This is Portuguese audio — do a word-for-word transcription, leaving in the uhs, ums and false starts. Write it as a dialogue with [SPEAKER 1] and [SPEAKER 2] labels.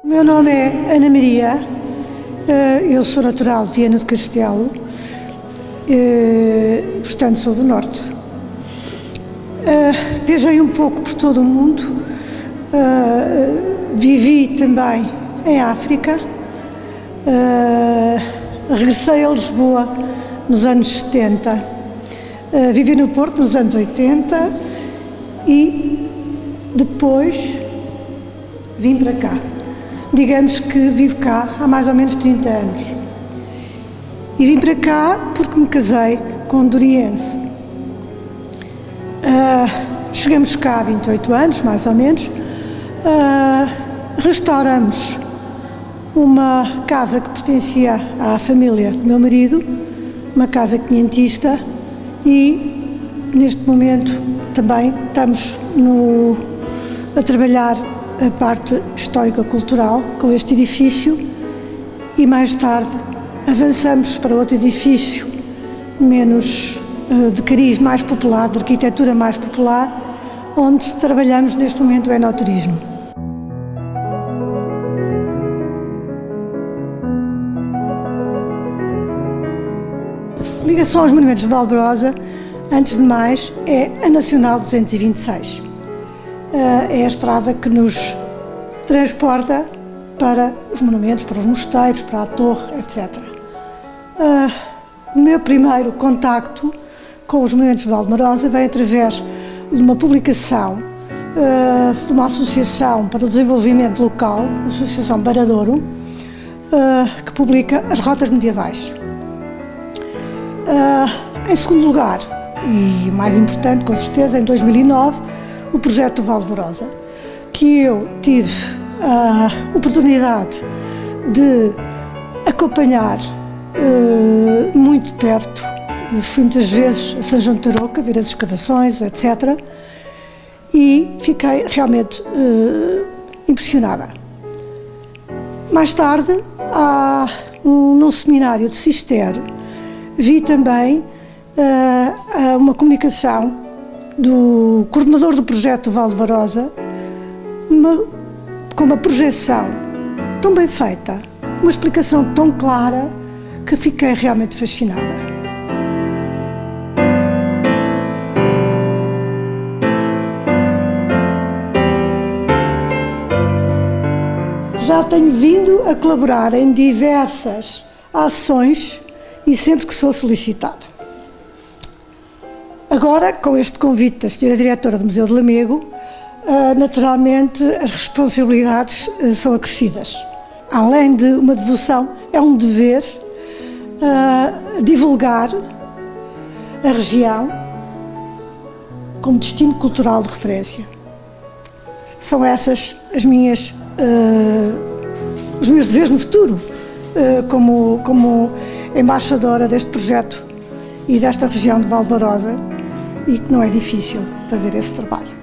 [SPEAKER 1] O meu nome é Ana Maria, eu sou natural de Viana do Castelo, portanto sou do Norte. Viajei um pouco por todo o mundo, vivi também em África, regressei a Lisboa nos anos setenta, vivi no Porto nos anos oitenta e depois vim para cá. Digamos que vivo cá há mais ou menos trinta anos. E vim para cá porque me casei com um doriense. Uh, chegamos cá há vinte e oito anos, mais ou menos. Uh, restauramos uma casa que pertencia à família do meu marido, uma casa quinhentista, e neste momento também estamos no, a trabalhar a parte histórico-cultural com este edifício e mais tarde avançamos para outro edifício menos uh, de cariz mais popular, de arquitetura mais popular, onde trabalhamos neste momento o enoturismo. A ligação aos monumentos de Valderosa, antes de mais, é a Nacional duzentos e vinte e seis. É a estrada que nos transporta para os monumentos, para os mosteiros, para a torre, etcétera. O meu primeiro contacto com os monumentos de Valderosa veio através de uma publicação de uma associação para o desenvolvimento local, a Associação Baradouro, que publica as rotas medievais. Em segundo lugar, e mais importante com certeza, em dois mil e nove, o projeto Valderosa, que eu tive a oportunidade de acompanhar uh, muito de perto. Fui muitas vezes a São João de Tarouca, ver as escavações, etcétera. E fiquei realmente uh, impressionada. Mais tarde, há, um, num seminário de Cister, vi também uh, uma comunicação do coordenador do projeto Valderosa, uma, com uma projeção tão bem feita, uma explicação tão clara, que fiquei realmente fascinada. Já tenho vindo a colaborar em diversas ações e sempre que sou solicitada. Agora, com este convite da senhora Diretora do Museu de Lamego, naturalmente as responsabilidades são acrescidas. Além de uma devoção, é um dever divulgar a região como destino cultural de referência. São essas as minhas, os meus deveres no futuro, como, como embaixadora deste projeto e desta região de Valderosa, e que não é difícil fazer esse trabalho.